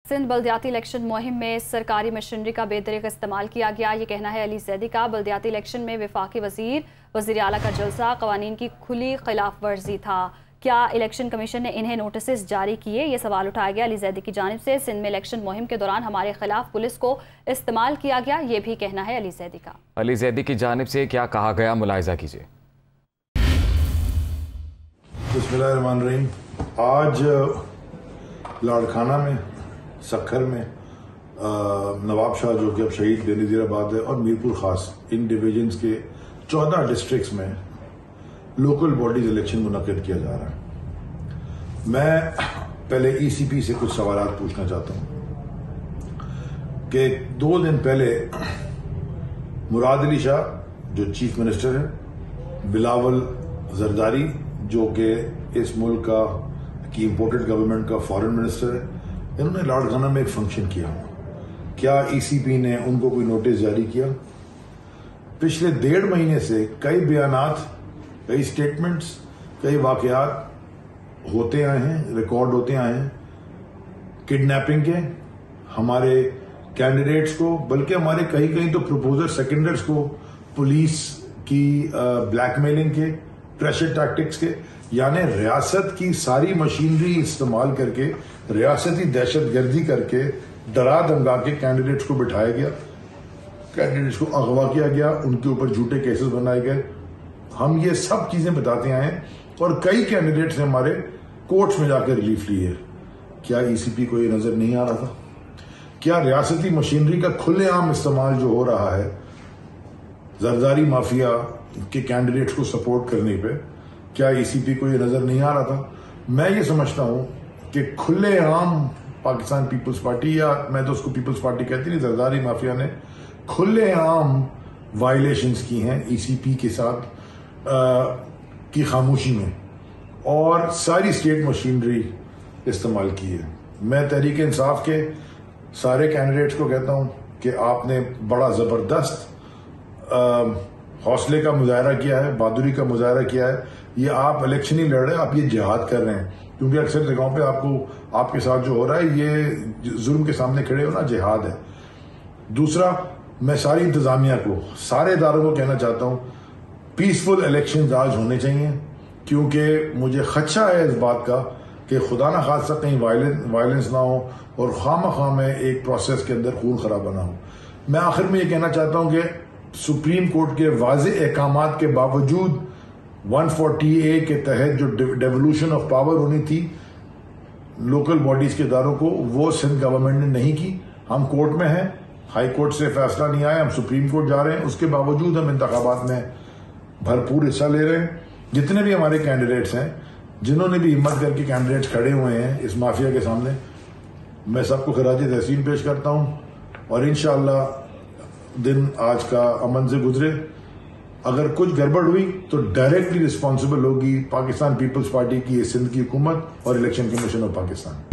سندھ بلدیاتی الیکشن مہم میں سرکاری مشینری کا بے طریقہ استعمال کیا گیا، یہ کہنا ہے علی زیدی کا۔ بلدیاتی الیکشن میں وفاقی وزیر اعلیٰ کا جلسہ قوانین کی کھلی خلاف ورزی تھا۔ کیا الیکشن کمیشن نے انہیں نوٹسز جاری کیے؟ یہ سوال اٹھایا گیا علی زیدی کی جانب سے۔ سندھ میں الیکشن مہم کے دوران ہمارے خلاف پولیس کو استعمال کیا گیا، یہ بھی کہنا ہے علی زیدی کا۔ علی زیدی کی جانب سے کیا کہا گیا، ملاحظہ کیجیے۔ بسم اللہ الرحمن الرحیم۔ آج لاڑکھانہ میں، سکھر میں نواب شاہ جو کہ اب شہید بے نظیر آباد ہے، اور میرپور خاص، ان ڈویژنز کے 14 ڈسٹرکٹس میں لوکل باڈیز الیکشن منعقد کیا جا رہا ہے۔ میں پہلے ای سی پی سے کچھ سوالات پوچھنا چاہتا ہوں کہ 2 دن پہلے مراد علی شاہ جو چیف منسٹر ہے، بلاول زرداری جو کہ اس ملک کی امپورٹڈ گورنمنٹ کا فارن منسٹر ہے، انہوں نے لاڑکانہ میں ایک فنکشن کیا۔ کیا ای سی پی نے ان کو کوئی نوٹس جاری کیا؟ پچھلے 1.5 مہینے سے کئی بیانات، کئی سٹیٹمنٹس، کئی واقعات ہوتے آئے ہیں، ریکارڈ ہوتے آئے ہیں کڈنیپنگ کے، ہمارے کینڈیڈیٹس کو، بلکہ ہمارے کہیں تو پروپوزر سیکنڈرز کو پولیس کی بلیک میلنگ کے، پریشر ٹیکٹکس کے، یعنی ریاست کی ساری مشینری استعمال کر کے، ریاستی دہشت گردی کر کے، ڈرا دھمکا کے کینڈیڈیٹس کو بٹھایا گیا، کینڈیڈیٹس کو اغوا کیا گیا، ان کے اوپر جھوٹے کیسز بنائے گئے۔ ہم یہ سب چیزیں بتاتے آئے ہیں، اور کئی کینڈیڈیٹس نے ہمارے کورٹس میں جا کے ریلیف لی ہے۔ کیا ای سی پی کو یہ نظر نہیں آ رہا تھا؟ کیا ریاستی مشینری کا کھلے عام استعمال جو ہو رہا ہے زرداری مافیا کے کینڈیڈیٹس کو سپورٹ کرنے پہ، کیا ای سی پی کو یہ نظر نہیں آ رہا تھا؟ میں یہ سمجھتا ہوں کہ کھلے عام پاکستان پیپلز پارٹی، یا میں تو اس کو پیپلز پارٹی کہتی نہیں، زرداری مافیا نے کھلے عام وائلیشنز کی ہیں ای سی پی کے ساتھ کی خاموشی میں، اور ساری اسٹیٹ مشینری استعمال کی ہے۔ میں تحریک انصاف کے سارے کینڈیڈیٹس کو کہتا ہوں کہ آپ نے بڑا زبردست حوصلے کا مظاہرہ کیا ہے، بہادری کا مظاہرہ کیا ہے۔ یہ آپ الیکشن نہیں لڑ رہے، آپ یہ جہاد کر رہے ہیں، کیونکہ اکثر جگہوں پہ آپ کے ساتھ جو ہو رہا ہے یہ ظلم کے سامنے کھڑے ہونا جہاد ہے۔ دوسرا، میں ساری انتظامیہ کو، سارے اداروں کو کہنا چاہتا ہوں، پیسفل الیکشنز آج ہونے چاہیے، کیونکہ مجھے خدشہ ہے اس بات کا کہ خدا نہ خواستہ کہیں وائلنس نہ ہو اور خواہ میں ایک پروسیس کے اندر خون خرابہ نہ ہو۔ میں آخر میں یہ کہنا چاہتا ہوں کہ سپریم کورٹ کے واضح احکامات کے باوجود 140A کے تحت جو ڈیولوشن آف پاور ہونی تھی لوکل باڈیز کے اداروں کو، وہ سندھ گورنمنٹ نے نہیں کی۔ ہم کورٹ میں ہیں، ہائی کورٹ سے فیصلہ نہیں آیا، ہم سپریم کورٹ جا رہے ہیں، اس کے باوجود ہم انتخابات میں بھرپور حصہ لے رہے ہیں۔ جتنے بھی ہمارے کینڈیڈیٹس ہیں، جنہوں نے بھی ہمت کر کے کینڈیڈیٹس کھڑے ہوئے ہیں اس مافیا کے سامنے، میں سب کو خراج تحسین پیش کرتا ہوں، اور انشاءاللہ دن آج کا امن سے گزرے۔ اگر کچھ گڑبڑ ہوئی تو ڈائریکٹلی رسپانسبل ہوگی پاکستان پیپلز پارٹی کی، سندھ کی حکومت اور الیکشن کمیشن آف پاکستان۔